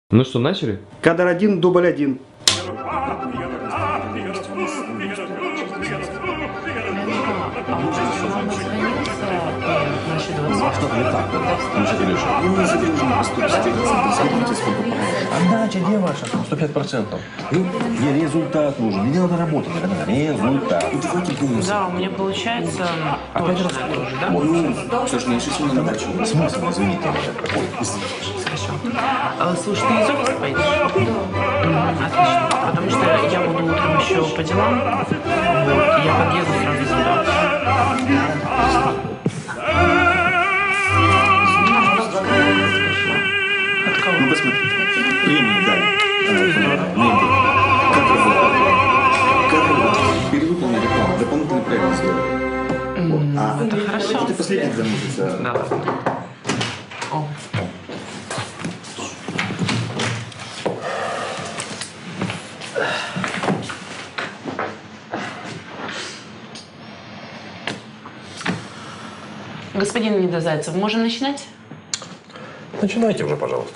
Ну что, начали? Кадр 1, дубль 1. Что-то не так. Не загружено, 150. Отдача, где ваша? 105%. Мне результат нужен. Мне надо работать. Результат. Да, у меня получается Опять раз тоже, да? Слушай, я сейчас на дачу. Смысл, извините. Хорошо. Слушай, ты из офиса поедешь? Отлично. Потому что я буду утром еще по делам. Вот, я подъеду сразу заберу. Ну, посмотри. Времени дали. Перевыполнили план. Дополнительный проект сделали. Это хорошо. Это последний за месяц. Да. О. Господин Недозайцев, можем начинать? Начинайте уже, пожалуйста.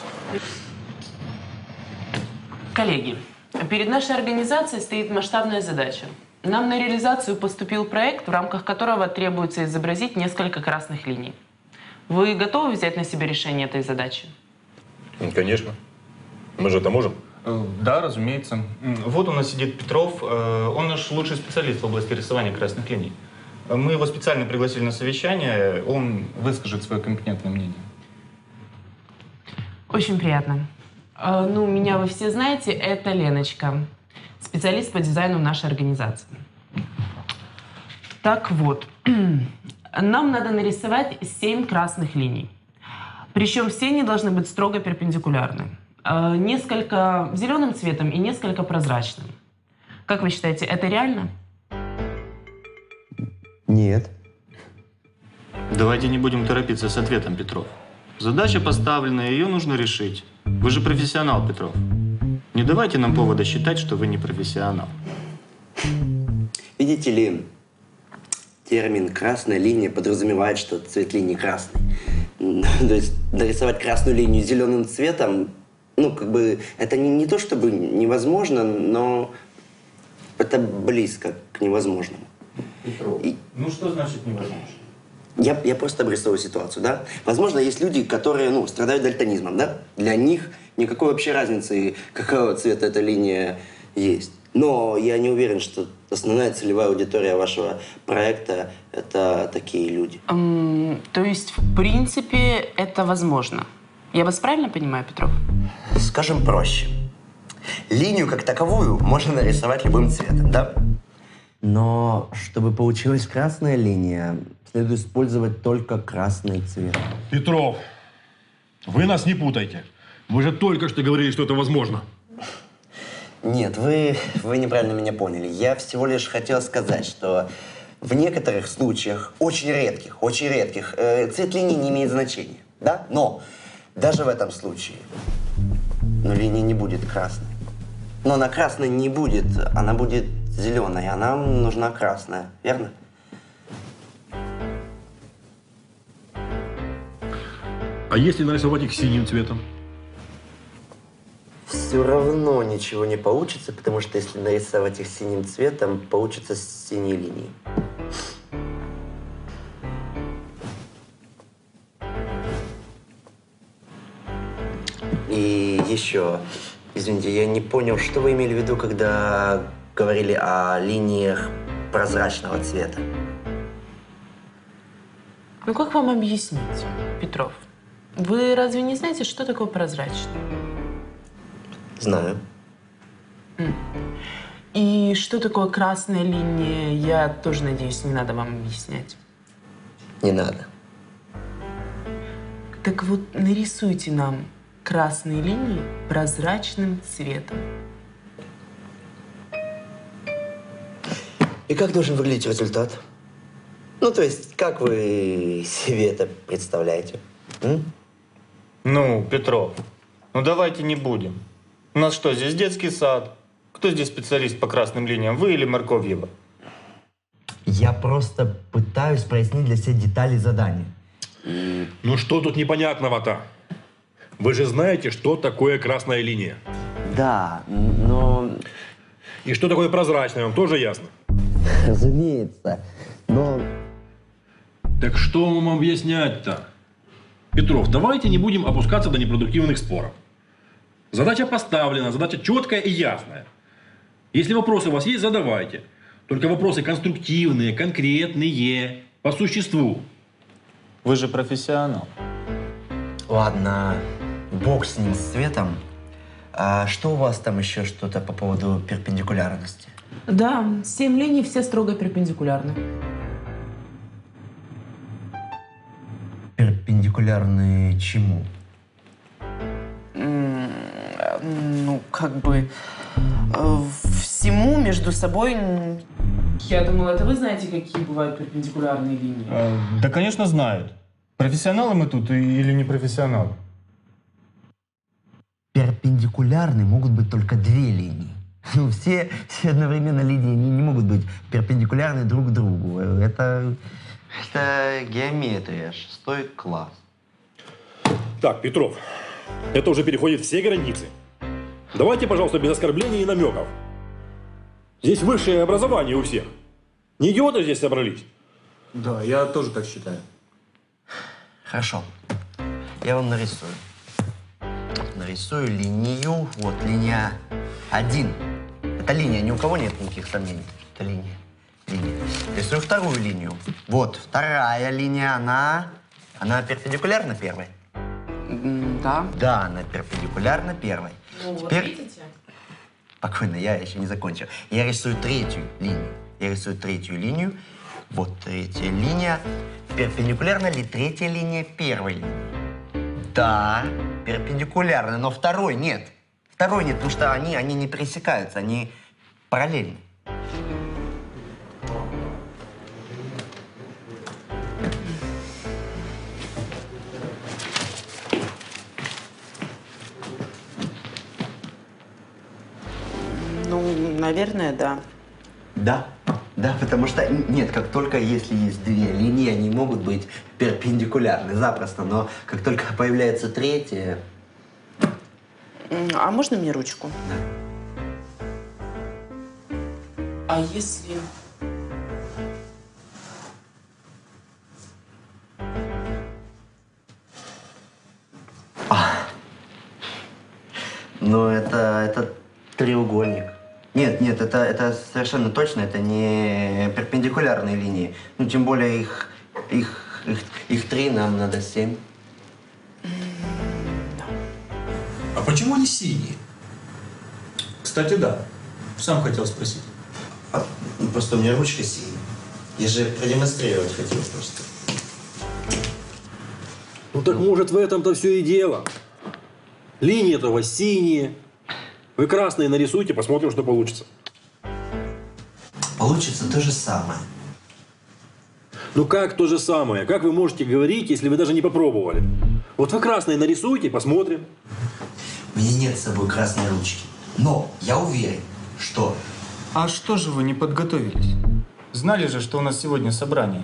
Коллеги, перед нашей организацией стоит масштабная задача. Нам на реализацию поступил проект, в рамках которого требуется изобразить несколько красных линий. Вы готовы взять на себя решение этой задачи? Конечно. Мы же это можем. Да, разумеется. Вот у нас сидит Петров. Он наш лучший специалист в области рисования красных линий. Мы его специально пригласили на совещание. Он выскажет свое компетентное мнение. Очень приятно. Ну, меня вы все знаете, это Леночка, специалист по дизайну нашей организации. Так вот, нам надо нарисовать 7 красных линий. Причем все они должны быть строго перпендикулярны. Несколько зеленым цветом и несколько прозрачным. Как вы считаете, это реально? Нет. Давайте не будем торопиться с ответом, Петров. Задача поставлена, ее нужно решить. Вы же профессионал, Петров. Не давайте нам повода считать, что вы не профессионал. Видите ли, термин «красная линия» подразумевает, что цвет линии красный. То есть нарисовать красную линию зеленым цветом, ну, как бы, это не то чтобы невозможно, но это близко к невозможному. Петров, ну что значит невозможно? Я просто обрисовываю ситуацию, да? Возможно, есть люди, которые, ну, страдают дальтонизмом, да? Для них никакой вообще разницы, какого цвета эта линия есть. Но я не уверен, что основная целевая аудитория вашего проекта – это такие люди. То есть, в принципе, это возможно. Я вас правильно понимаю, Петров? Скажем проще. Линию как таковую можно нарисовать любым цветом, да? Но чтобы получилась красная линия, следует использовать только красный цвет. Петров, вы нас не путайте. Вы же только что говорили, что это возможно. Нет, вы неправильно меня поняли. Я всего лишь хотел сказать, что в некоторых случаях, очень редких, цвет линии не имеет значения, да? Но даже в этом случае, линия не будет красной. Но она красной не будет, она будет зеленой, а нам нужна красная, верно? А если нарисовать их синим цветом? Все равно ничего не получится, потому что если нарисовать их синим цветом, получится синие линии. И еще, извините, я не понял, что вы имели в виду, когда говорили о линиях прозрачного цвета. Ну, как вам объяснить, Петров? Вы разве не знаете, что такое прозрачный? Знаю. И что такое красная линия, я тоже надеюсь, не надо вам объяснять. Не надо. Так вот, нарисуйте нам красные линии прозрачным цветом. И как должен выглядеть результат? Ну, то есть, как вы себе это представляете? Ну, Петров, ну давайте не будем. У нас что, здесь детский сад? Кто здесь специалист по красным линиям, вы или Морковьева? Я просто пытаюсь прояснить для себя детали задания. Ну что тут непонятного-то? Вы же знаете, что такое красная линия. Да, но... И что такое прозрачная, вам тоже ясно? Разумеется, но... Так что вам объяснять-то? Петров, давайте не будем опускаться до непродуктивных споров. Задача поставлена, задача четкая и ясная. Если вопросы у вас есть, задавайте. Только вопросы конструктивные, конкретные, по существу. Вы же профессионал. Ладно, бог с ним, с цветом. А что у вас там еще что-то по поводу перпендикулярности? Да, 7 линий все строго перпендикулярны. Перпендикулярны чему? Ну, как бы всему между собой. Я думала, это вы знаете, какие бывают перпендикулярные линии. Да, конечно, знают. Профессионалы мы тут или не профессионалы? Перпендикулярны могут быть только две линии. Ну, все одновременно линии не могут быть перпендикулярны друг другу. Это геометрия, 6 класс. Так, Петров, это уже переходит все границы. Давайте, пожалуйста, без оскорблений и намеков. Здесь высшее образование у всех. Не идиоты здесь собрались. Да, я тоже так считаю. Хорошо. Я вам нарисую. Нарисую линию. Вот, линия 1. Это линия, ни у кого нет никаких сомнений. Это линия. Рисую вторую линию. Вот, вторая линия, она перпендикулярна первой? Да. Да, она перпендикулярна первой. Ну, вот Теперь... видите? Спокойно, я еще не закончил. Я рисую третью линию. Вот третья линия. Перпендикулярна ли третья линия первой линии? Да, перпендикулярна, но второй нет. Второй нет, потому что они не пересекаются, они параллельны. Ну, наверное, да. Да, потому что, нет, как только если есть две линии, они могут быть перпендикулярны запросто, но как только появляется третья... А можно мне ручку? Да. А если... Но это треугольник. Нет, это совершенно точно, это не перпендикулярные линии. Ну, тем более их 3, нам надо 7. А почему они синие? Кстати, да. Сам хотел спросить. Просто у меня ручка синяя. Я же продемонстрировать хотел просто. Ну так может в этом-то все и дело. Линии-то у вас синие. Вы красные нарисуйте, посмотрим, что получится. Получится то же самое. Ну как то же самое? Как вы можете говорить, если вы даже не попробовали? Вот вы красные нарисуйте, посмотрим. У меня нет с собой красной ручки. Но я уверен, что... А что же вы не подготовились? Знали же, что у нас сегодня собрание.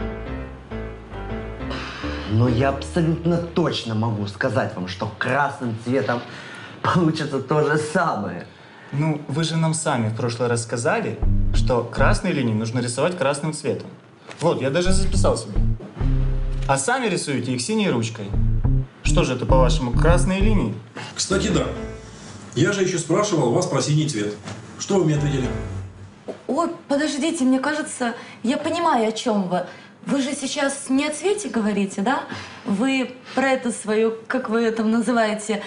Но я абсолютно точно могу сказать вам, что красным цветом получится то же самое. Ну, вы же нам сами в прошлый раз сказали, что красные линии нужно рисовать красным цветом. Вот, я даже записал себе. А сами рисуете их синей ручкой. Что же это, по-вашему, красные линии? Кстати, да. Я же еще спрашивал вас про синий цвет. Что вы мне ответили? Ой, подождите, мне кажется, я понимаю, о чем вы. Вы же сейчас не о цвете говорите, да? Вы про это свою, как вы это называете,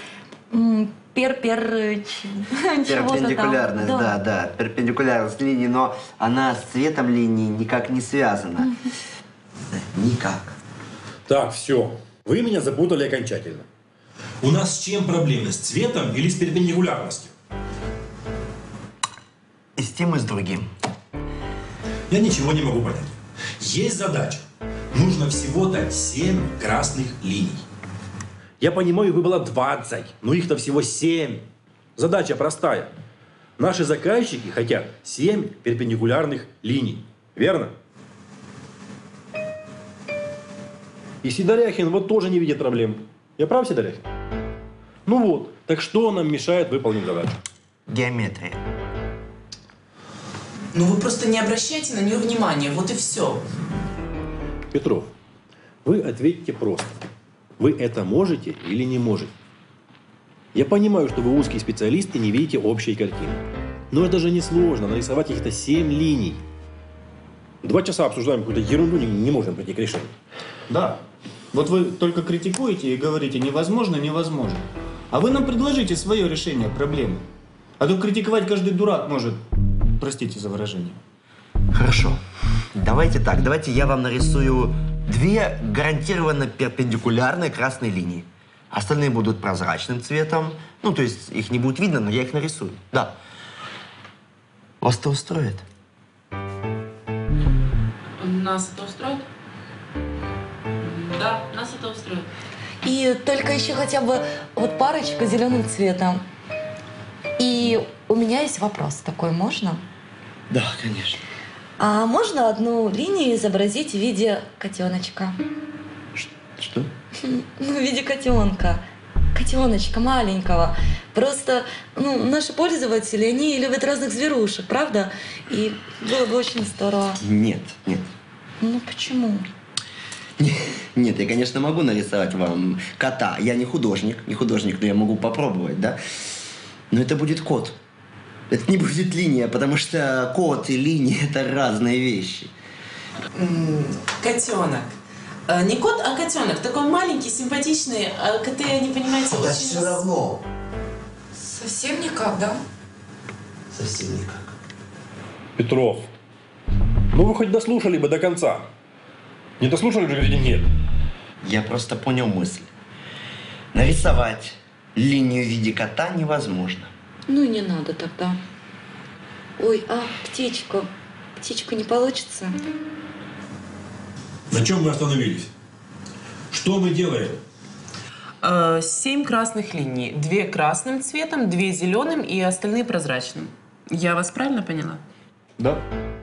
Перпендикулярность, да. Перпендикулярность линии, но она с цветом линии никак не связана. Никак. Так, все. Вы меня запутали окончательно. У нас с чем проблемы? С цветом или с перпендикулярностью? И с тем, и с другим. Я ничего не могу понять. Есть задача. Нужно всего-то 7 красных линий. Я понимаю, их бы было 20, но их-то всего 7. Задача простая. Наши заказчики хотят 7 перпендикулярных линий. Верно? И Сидоряхин вот тоже не видит проблем. Я прав, Сидоряхин? Ну вот, так что нам мешает выполнить задачу? Геометрия. Ну вы просто не обращайте на нее внимания, вот и все. Петров, вы ответьте просто. Вы это можете или не можете? Я понимаю, что вы узкий специалист и не видите общей картины. Но это же несложно, нарисовать каких-то 7 линий. 2 часа обсуждаем какую-то ерунду, не можем прийти к решению. Да. Вот вы только критикуете и говорите невозможно, невозможно. А вы нам предложите свое решение проблемы. А то критиковать каждый дурак может. Простите за выражение. Хорошо. Давайте так. Давайте я вам нарисую 2 гарантированно перпендикулярные красные линии. Остальные будут прозрачным цветом. Ну, то есть их не будет видно, но я их нарисую. Да. Вас это устроит? Нас это устроит? Да, нас это устроит. И только еще хотя бы вот парочка зеленым цветом. И у меня есть вопрос такой, можно? Да, конечно. А можно одну линию изобразить в виде котеночка? Что? Ну, в виде котенка. Котеночка маленького. Просто, ну, наши пользователи, они любят разных зверушек, правда? И было бы очень здорово. Нет, нет. Ну, почему? Нет, я, конечно, могу нарисовать вам кота. Я не художник, но я могу попробовать, да? Но это будет кот. Это не будет линия, потому что кот и линия – это разные вещи. Котенок. Не кот, а котенок. Такой маленький, симпатичный. А коты, они, понимаете, Да очень... все равно. Совсем никак, да? Совсем никак. Петров, ну вы хоть дослушали бы до конца. Не дослушали же, говорите нет. Я просто понял мысль. Нарисовать линию в виде кота невозможно. Ну и не надо тогда. Ой, а птичку? Птичку не получится? На чем мы остановились? Что мы делаем? 7 красных линий. 2 красным цветом, 2 зеленым и остальные прозрачным. Я вас правильно поняла? Да.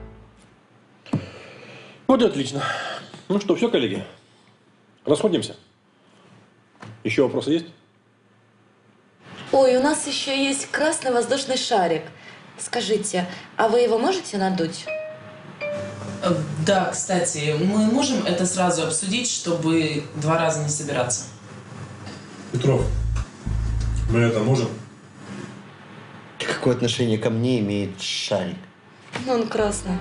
Вот и отлично. Ну что, все, коллеги? Расходимся. Еще вопросы есть? Ой, у нас еще есть красный воздушный шарик. Скажите, а вы его можете надуть? Да, кстати, мы можем это сразу обсудить, чтобы 2 раза не собираться. Петров, мы это можем? Какое отношение ко мне имеет шарик? Ну, он красный.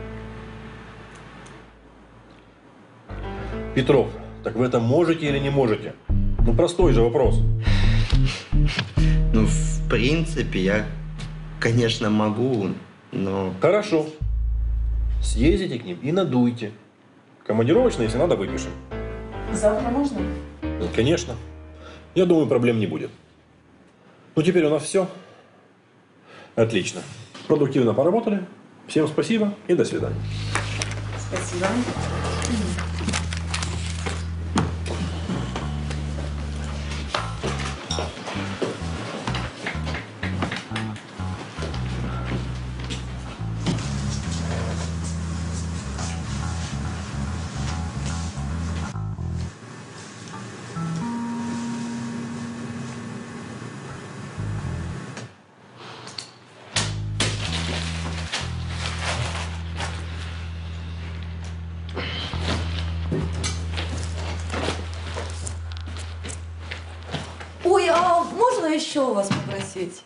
Петров, так вы это можете или не можете? Ну, простой же вопрос. Ну, в принципе, я, конечно, могу, но... Хорошо. Съездите к ним и надуйте. Командировочные, если надо, выпишем. Завтра можно? Конечно. Я думаю, проблем не будет. Ну, теперь у нас все. Отлично. Продуктивно поработали. Всем спасибо и до свидания. Спасибо. Ой, а можно еще у вас попросить?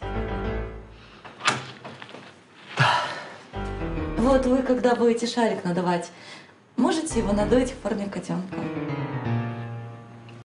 Вот вы, когда будете шарик надувать, можете его надуть в форме котенка?